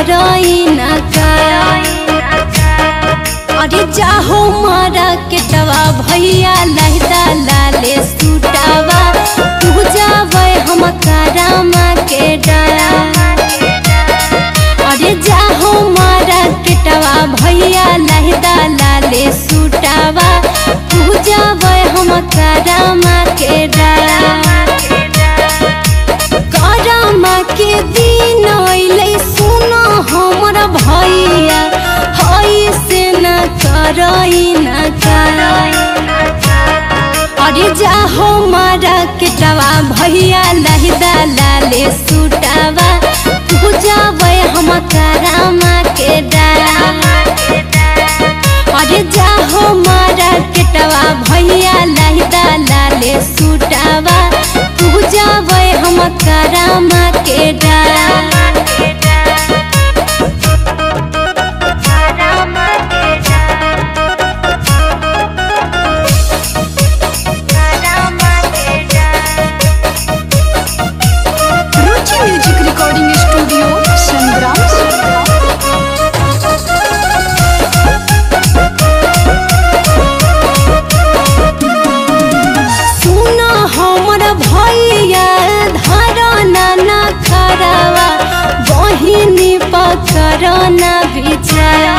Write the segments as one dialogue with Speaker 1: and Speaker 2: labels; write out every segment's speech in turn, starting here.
Speaker 1: करई ना का। अरे जाहो मारा केटवा भैया लहदा लाले सूटावा तू जावे हम कारामा के डरा। अरे जाहो मारा केटवा भैया लहदा लाले सूटावा तू जावे हम कारामा के डरा। कारामा के दिन अइले सुनो हमर भैया हई से न करई न करई। अरे जाहो मारा केटवा भैया लहदा लाले सूटावा तू जावे हम कारामा के डरा। अरे जाहो मारा केटवा भैया लहदा लाले सूटावा तू जावे हम कारामा के डरा।
Speaker 2: Music recording studio Sangram.
Speaker 1: सुनो हमर भैया धरना ना खरावा बहिनी पकड़ना बिचारा।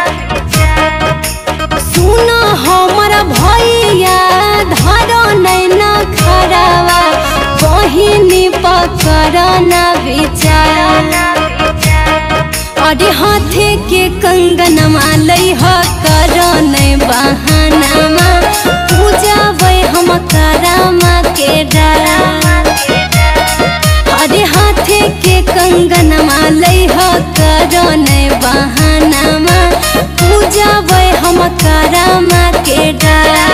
Speaker 1: सुनो हमर भैया धरना ना खरावा बहिनी पकड़ना बिचारा। अरे हाथे के कंगनमा लइह करन बहानामा तू जावे हम कारामा के डरा। अरे हाथे के कंगनमा लइह करन बहानामा तू जावे हम कारामा के डरा।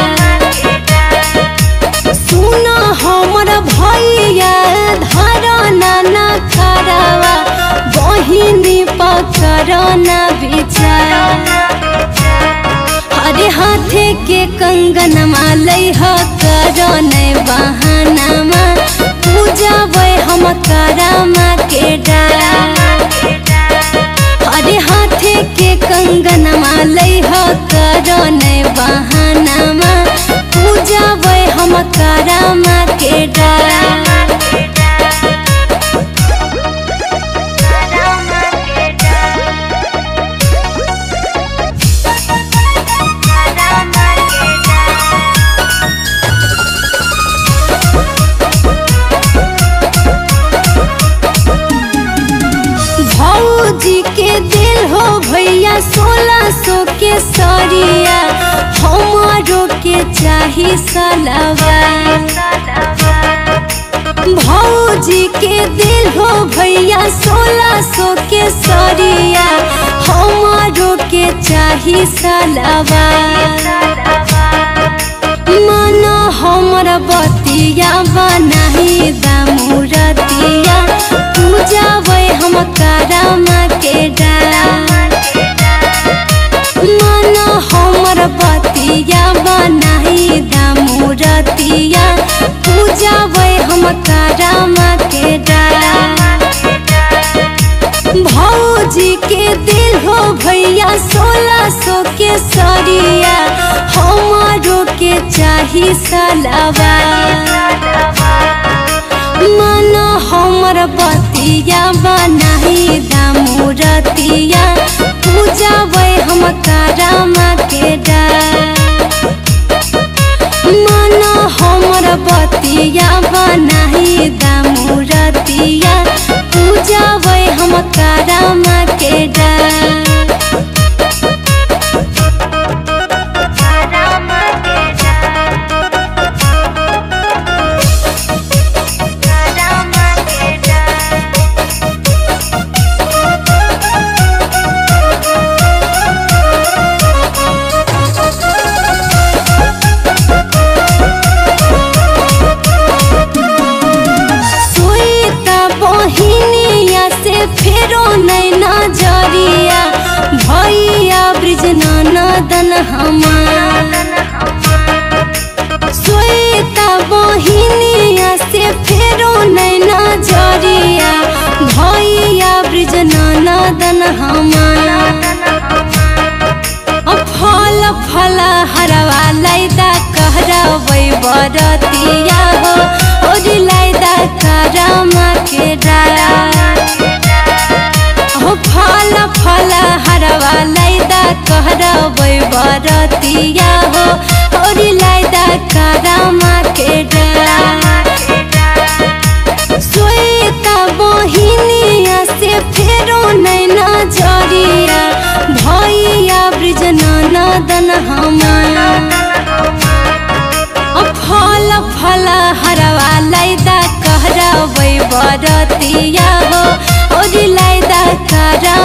Speaker 1: सुनो हमर भैया धरना ना खरावा बहिनी पकड़ना बिचारा। अरे हाथे के कंगनमा लइह करन बहानामा तू जावे हम कारामा के डरा। अरे हाथे के कंगनमा लइह करन बहानामा तू जावे हम कारामा के डरा। भौजी के दिल हो भैया 1600 के सरिया हमारो के चाही सलवार। भौजी के दिल हो भैया 1600 के सरिया हमारो के चाही सलवार। मन हमर बतिया बनाही दामुरतिया तू जावे हम कारामा के डरा। मन हमर बतिया बनाही दामुरतिया तू जावे हम कारामा के डरा। भौजी के दिल हो भैया 1600 के सरिया हमारो के चाही सलवार। मन हमर बतिया बनाही दामुरतिया तू जावे हम कारामा के डरा। मन हमर बतिया बनाही दामुरतिया तू जावे हम कारामा के डरा। फेरो नैना जरिया भैया ब्रिज ननदन हमार। श्वेता बहिनिया से फेरो नैना जरिया भैया ब्रिज ननदन नदन हमाया फल फल हरवा लैदा कहरबै बरतिया हो ओरी लैदा करमा के डारा हो फल फल हरवा लैदा कहरबै बरतिया हो ओरी लैदा करमा के डारा सोएता बहिनिया से फेरो नैना जरिया भैया ब्रिज नदन हमाया फल फल हरवा लैदा कहरबै बरतिया हो ओरी लैदा करा